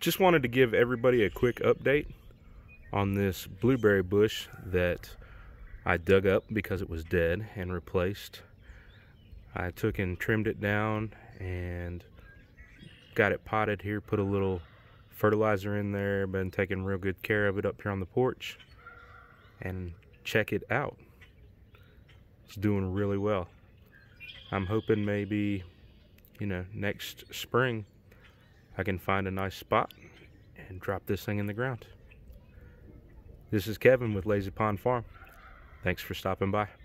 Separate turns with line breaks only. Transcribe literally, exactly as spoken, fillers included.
Just wanted to give everybody a quick update on this blueberry bush that I dug up because it was dead and replaced. I took and trimmed it down and got it potted here, put a little fertilizer in there, been taking real good care of it up here on the porch, and check it out. It's doing really well. I'm hoping maybe, you know, next spring I can find a nice spot and drop this thing in the ground. This is Kevin with Lazy Pond Farm. Thanks for stopping by.